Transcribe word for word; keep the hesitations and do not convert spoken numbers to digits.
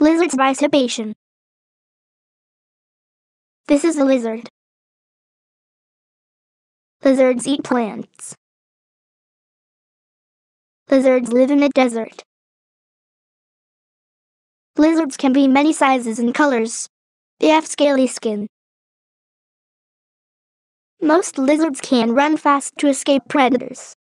Lizards by Sebastian. This is a lizard. Lizards eat plants. Lizards live in the desert. Lizards can be many sizes and colors. They have scaly skin. Most lizards can run fast to escape predators.